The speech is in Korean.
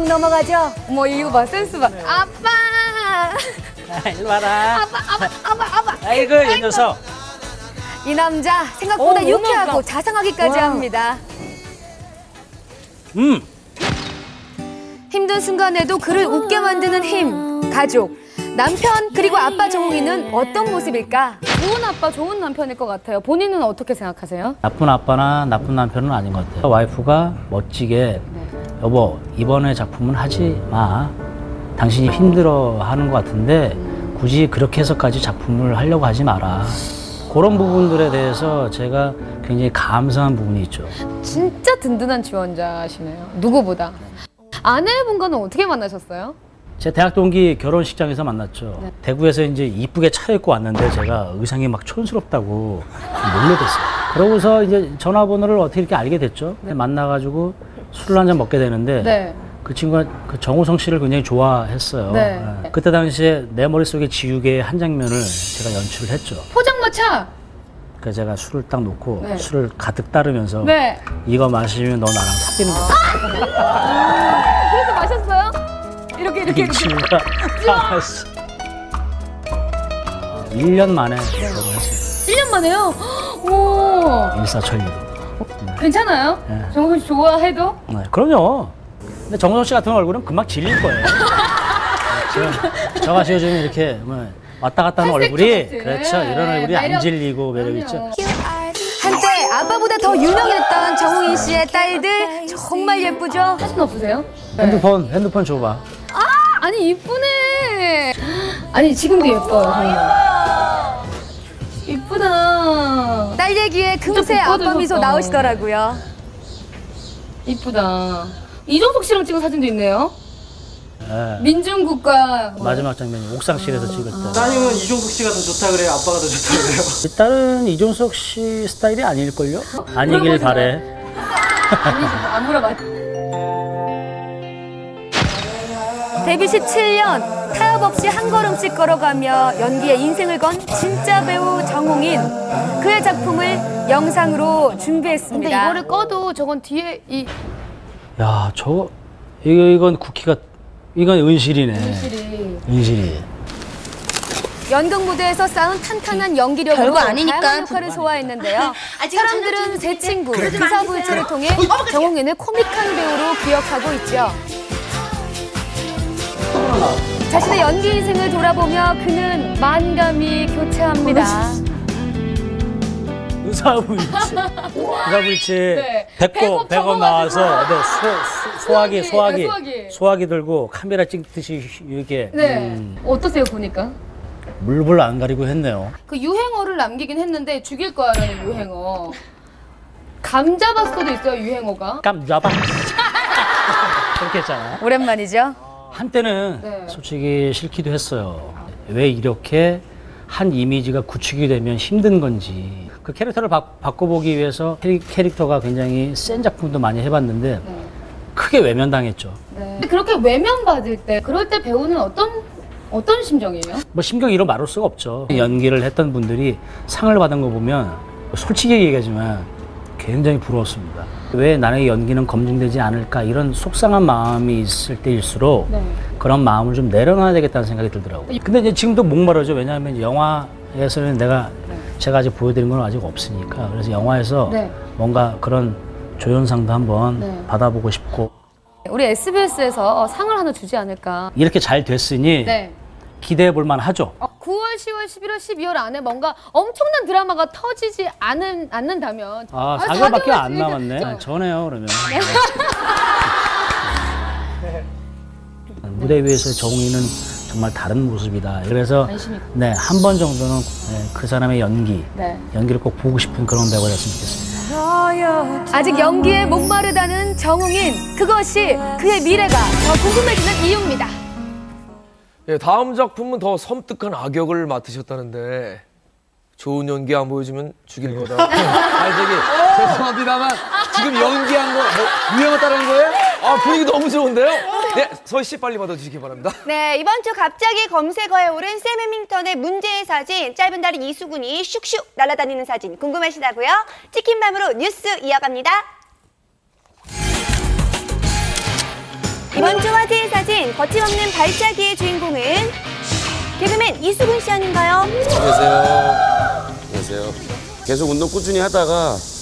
훅 넘어가죠. 어머 이거 봐 센스 봐. 아빠. 일로 와라. 아빠. 아이고 이 녀석. 이 남자 생각보다 유쾌하고 자상하기까지 합니다. 힘든 순간에도 그를 웃게 만드는 힘, 가족, 남편 그리고 아빠 정웅이는 어떤 모습일까? 좋은 아빠, 좋은 남편일 것 같아요. 본인은 어떻게 생각하세요? 나쁜 아빠나 나쁜 남편은 아닌 것 같아요. 와이프가 멋지게 여보 이번에 작품은 하지 마. 당신이 힘들어하는 것 같은데 굳이 그렇게 해서까지 작품을 하려고 하지 마라. 그런 부분들에 대해서 제가 굉장히 감사한 부분이 있죠. 진짜 든든한 지원자시네요. 누구보다. 아내분과는 어떻게 만나셨어요? 제 대학 동기 결혼식장에서 만났죠. 네. 대구에서 이제 이쁘게 차려입고 왔는데 제가 의상이 막 촌스럽다고 놀려댔어요. 그러고서 이제 전화번호를 어떻게 이렇게 알게 됐죠. 네. 만나가지고 술을 한 잔 먹게 되는데 네. 그 친구가 그 정우성 씨를 굉장히 좋아했어요. 네. 네. 그때 당시에 내 머릿속에 지우개의 한 장면을 제가 연출을 했죠. 포장마차! 그래서 제가 술을 딱 놓고 네. 술을 가득 따르면서 네. 이거 마시면 너 나랑 사귀는 거야. 그래서 마셨어요? 이렇게. 친구가 알았어. 1년 만에 결혼했어요. 1년 만에요? 오. 일사천리로. 괜찮아요? 네. 정우성 씨 좋아해도? 네, 그럼요. 근데 정우성 씨 같은 얼굴은 금방 질릴 거예요. 저같이 요즘 이렇게 뭐 왔다 갔다 하는 얼굴이 그렇죠. 이런 얼굴이 안 질리고 매력 있죠. 한때 아빠보다 더 유명했던 정우인 씨의 딸들 정말 예쁘죠? 사진 없으세요? 핸드폰 줘봐. 아니 이쁘네. 아니 지금도 예뻐요 정말. 이쁘다. 딸 얘기에 금세 아빠 미소 나오시더라고요. 이쁘다. 이종석 씨랑 찍은 사진도 있네요. 네. 민중국가 마지막 장면이 옥상실에서 찍을 때. 따님은 이종석 씨가 더 좋다 그래요? 아빠가 더 좋다 그래요? 이 딸은 이종석 씨 스타일이 아닐걸요? 아니길 바래. 아니지, 안 물어봐. 데뷔 17년, 타협 없이 한 걸음씩 걸어가며 연기에 인생을 건 진짜 배우 정웅인. 그의 작품을 영상으로 준비했습니다. 근데 이거를 꺼도 저건 뒤에 야, 이건 쿠키가, 이건 은실이네. 은실이. 연극 무대에서 쌓은 탄탄한 연기력으로 다양한 역할을 소화했는데요. 사람들은 새 친구, 기사불출을 통해 정웅인을 코믹한 배우로 기억하고 있죠. 자신의 연기 인생을 돌아보며 그는 만감이 교차합니다. 의사불치 네. 배꼽 나와서 소화기 들고 카메라 찍듯이 이렇게. 네. 어떠세요 보니까? 물불 안 가리고 했네요. 그 유행어를 남기긴 했는데 죽일 거야라는 유행어. 감자박스도 있어요 유행어가. 깜잡아. 그렇게 했잖아요. 오랜만이죠. 한때는 네. 솔직히 싫기도 했어요. 왜 이렇게 한 이미지가 구축이 되면 힘든 건지. 그 캐릭터를 바꿔보기 위해서 캐릭터가 굉장히 센 작품도 많이 해봤는데 네. 크게 외면당했죠. 네. 그렇게 외면받을 때 그럴 때 배우는 어떤 심정이에요? 뭐 심경 이로 말할 수가 없죠. 연기를 했던 분들이 상을 받은 거 보면 솔직히 얘기하지만 굉장히 부러웠습니다. 왜 나의 연기는 검증되지 않을까 이런 속상한 마음이 있을 때일수록 네. 그런 마음을 좀 내려놔야 되겠다는 생각이 들더라고요. 근데 이제 지금도 목마르죠. 왜냐하면 영화에서는 제가 아직 보여드린 건 아직 없으니까. 그래서 영화에서 네. 뭔가 그런 조연상도 한번 네. 받아보고 싶고. 우리 SBS에서 상을 하나 주지 않을까. 이렇게 잘 됐으니 네. 기대해 볼 만하죠. 9월, 10월, 11월, 12월 안에 뭔가 엄청난 드라마가 터지지 않는다면 4개월밖에 안 남았네. 전해요 그러면. 무대 위에서 정웅이는 정말 다른 모습이다. 그래서 네, 한 번 정도는 그 사람의 연기를 꼭 보고 싶은 그런 배우가 됐으면 좋겠습니다. 아직 연기에 목마르다는 정웅인. 그것이 그의 미래가 더 궁금해지는 이유입니다. 예, 다음 작품은 더 섬뜩한 악역을 맡으셨다는데 좋은 연기 안 보여주면 죽일 거다. 죄송합니다만 지금 연기한 거 유행어 따르는 거예요? 분위기 너무 좋은데요? 네, 서희 씨 빨리 받아주시기 바랍니다. 네, 이번 주 갑자기 검색어에 오른 샘 해밍턴의 문제의 사진, 짧은 다리 이수근이 슉슉 날아다니는 사진 궁금하시다고요? 치킨밤으로 뉴스 이어갑니다. 이번 주 거침없는 발차기의 주인공은 개그맨 이수근 씨 아닌가요? 안녕하세요. 안녕하세요. 계속 운동 꾸준히 하다가